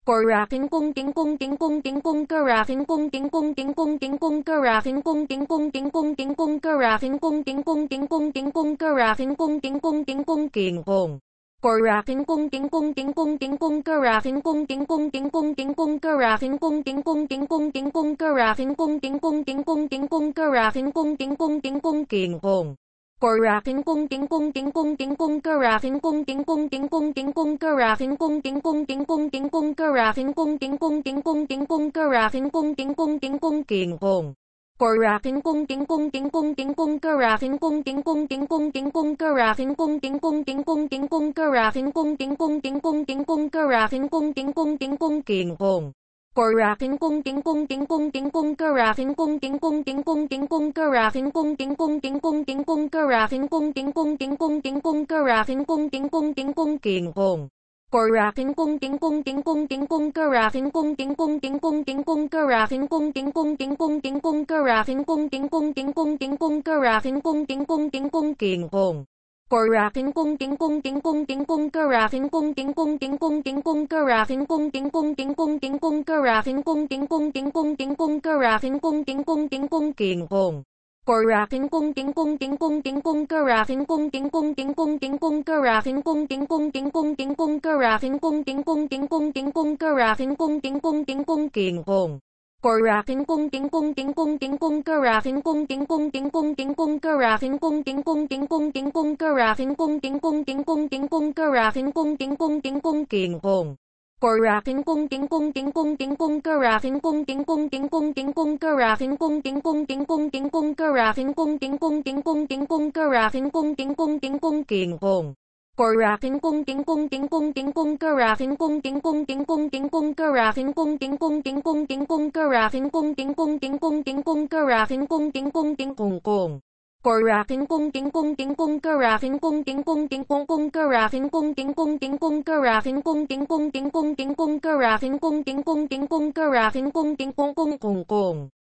Koraking kung ting kung ting kung ting kung karaking kung ting kung ting kung ting kung karaking kung ting kung ting kung ting kung karaking kung ting kung ting kung ting kung karaking kung ting kung ting kung king kong. Koraking kung ting kung ting kung ting kung karaking kung ting kung ting kung ting kung karaking kung ting kung ting kung ting kung karaking kung ting kung ting kung ting kung karaking kung ting kung ting kung king kong. Koraking kung ting kung ting kung ting kung karaking kung ting kung ting kung ting kung karaking kung ting kung ting kung ting kung karaking kung ting kung ting kung ting kung karaking kung ting kung ting kung king kong. Koraking kung ting kung ting kung ting kung karaking kung ting kung ting kung ting kung karaking kung ting kung ting kung ting kung karaking kung ting kung ting kung ting kung karaking kung ting kung ting kung king kong. Koraking kung ting kung ting kung ting kung karaking kung ting kung ting kung ting kung karaking kung ting kung ting kung ting kung karaking kung ting kung ting kung ting kung karaking kung ting kung ting kung king kong. Koraking kung ting kung ting kung ting kung karaking kung ting kung ting kung ting kung karaking kung ting kung ting kung ting kung karaking kung ting kung ting kung ting kung karaking kung ting kung ting kung king kong. Koraking kung ting kung ting kung ting kung karaking kung ting kung ting kung ting kung karaking kung ting kung ting kung ting kung karaking kung ting kung ting kung ting kung karaking kung ting kung ting kung king kong. Koraking kung ting kung ting kung ting kung karaking kung ting kung ting kung ting kung karaking kung ting kung ting kung ting kung karaking kung ting kung ting kung ting kung karaking kung ting kung ting kung king kong. Koraking kung ting kung ting kung ting kung karaking kung ting kung ting kung ting kung karaking kung ting kung ting kung ting kung karaking kung ting kung ting kung ting kung karaking kung ting kung ting kung king kong. Koraking kung ting kung ting kung ting kung karaking kung ting kung ting kung ting kung karaking kung ting kung ting kung ting kung karaking kung ting kung ting kung ting kung karaking kung ting kung ting kung king kong. Koraking kung ting kung ting kung ting kung karaking kung ting kung ting kung ting kung karaking kung ting kung ting kung ting kung karaking kung ting kung ting kung ting kung karaking kung ting kung ting kung kong. Koraking kung ting kung ting kung karaking kung ting kung ting kung kung karaking kung ting kung ting kung karaking kung ting kung ting kung ting kung karaking kung ting kung ting kung karaking kung ting kung kong.